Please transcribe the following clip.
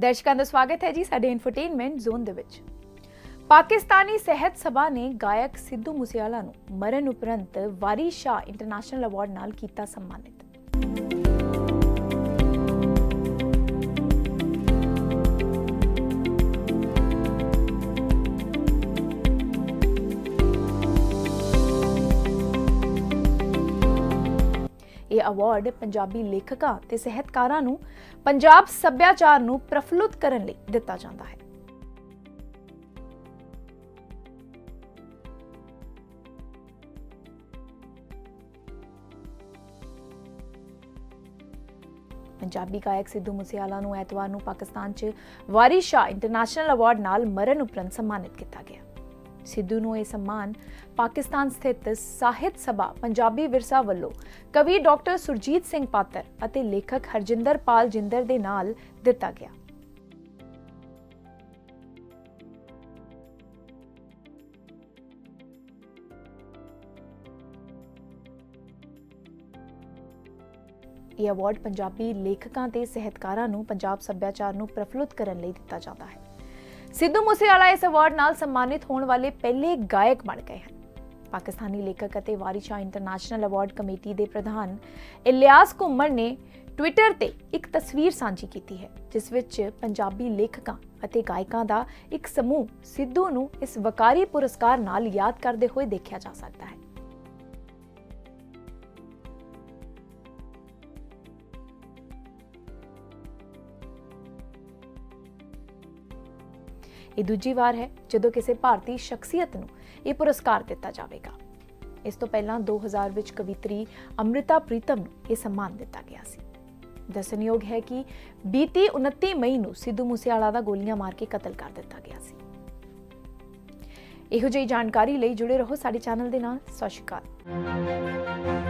दर्शकों का स्वागत है जी साडे इंफरटेनमेंट जोन दे विच। पाकिस्तानी सेहत सभा ने गायक सिद्धू मूसेवाला नूं मरण उपरंत वारी शाह इंटरनेशनल अवार्ड नाल कीता सम्मानित। ये अवार्ड पंजाबी लेखकां ते सेहतकारां नूं पंजाब सभ्याचार नूं प्रफुल्लित करन लई दिता जांदा है। पंजाबी गायक सिद्धू मूसेवाला नूं ऐतवार नूं पाकिस्तान च वारी शाह इंटरनेशनल अवार्ड नाल मरण उपरंत सम्मानित किया गया। सिद्धू नूं यह सम्मान पाकिस्तान स्थित साहित्य सभा पंजाबी विरसा वल्लों कवि डॉक्टर सुरजीत सिंह पात्र अते लेखक हरजिंदर पाल जिंदर दे नाल दिता गया। यह अवार्ड पंजाबी लेखकां ते सेहतकारां नूं पंजाब सभ्याचार नूं प्रफुल्लित करन लई दिता जाता है। सिद्धू मूसेवाला इस अवार्ड नाल सम्मानित होने वाले पहले गायक बन गए हैं। पाकिस्तानी लेखक अते वारी शाह इंटरनेशनल अवार्ड कमेटी के प्रधान इलियास घुम्मण ने ट्विटर ते एक तस्वीर साझी की है, जिस विच पंजाबी लेखकां अते गायकां दा एक समूह सिद्धू नूं इस वकारी पुरस्कार नाल याद करते हुए देखा जा सकता है। ये दूजी वार है जदों किसी भारतीय शख्सियत नूं यह पुरस्कार दिता जाएगा। इस तो पहला 2000 विच कवित्री अमृता प्रीतम नूं यह सम्मान दिता गया सी। दसणयोग है कि बीती 29 मई नूं सिद्धू मूसेवाला दा गोलियां मार के कतल कर दिता गया सी। इहो जी जानकारी लई जुड़े रहो साडे चैनल दे नाल। सत श्री अकाल।